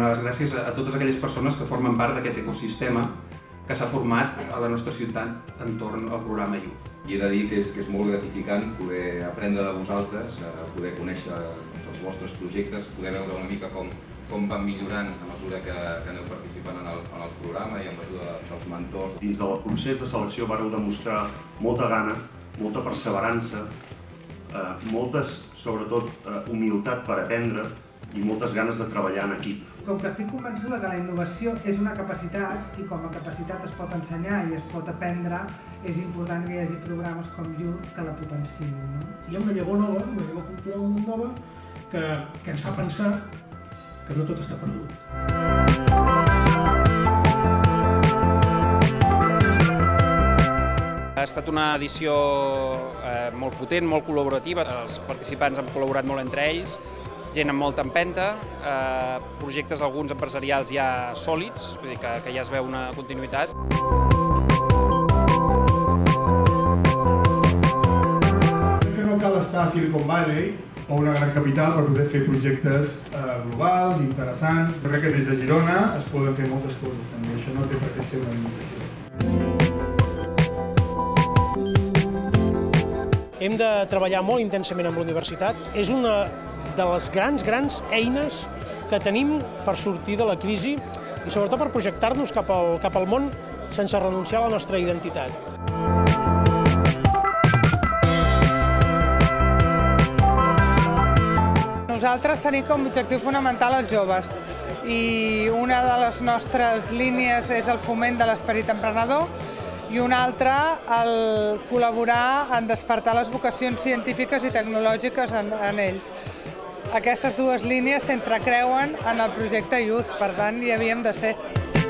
gràcies a totes aquelles persones que formen part d'aquest ecosistema que s'ha format a la nostra ciutat entorn al programa Youth. I he de dir que és molt gratificant poder aprendre de vosaltres, poder conèixer els vostres projectes, poder veure una mica com van millorant a mesura que aneu participant en el programa i amb l'ajuda dels mentors. Dins del procés de selecció vareu demostrar molta gana, molta perseverança, sobretot, humilitat per aprendre i moltes ganes de treballar en equip. Com que estic convençuda que la innovació és una capacitat i com a capacitat es pot ensenyar i es pot aprendre, és important que hi hagi programes com Youth que la potenciïn. Hi ha una llavor nova, una llavor cultural molt nova, que ens fa pensar que no tot està perdut. Ha estat una edició molt potent, molt col·laborativa. Els participants han col·laborat molt entre ells, gent amb molta empenta, projectes alguns empresarials ja sòlids, vull dir que ja es veu una continuïtat. Que no cal estar a Silicon Valley o una gran capital per poder fer projectes globals, interessants. Jo crec que des de Girona es poden fer moltes coses també, això no té per què ser una limitació. Hem de treballar molt intensament amb la universitat. És una de les grans eines que tenim per sortir de la crisi i sobretot per projectar-nos cap al món sense renunciar a la nostra identitat. Nosaltres tenim com a objectiu fonamental els joves i una de les nostres línies és el foment de l'esperit emprenedor i una altra, el col·laborar en despertar les vocacions científiques i tecnològiques en ells. Aquestes dues línies s'entrecreuen en el projecte Youth, per tant, hi havíem de ser.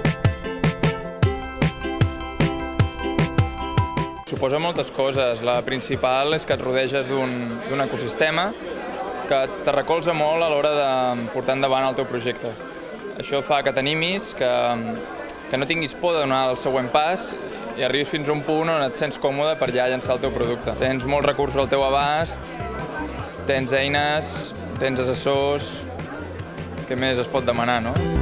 Suposa moltes coses. La principal és que et rodeges d'un ecosistema que te recolza molt a l'hora de portar endavant el teu projecte. Això fa que t'animis, que no tinguis por de donar el següent pas i arribis fins a un punt on et sents còmode per ja llançar el teu producte. Tens molts recursos al teu abast, tens eines, tens assessors, què més es pot demanar, no?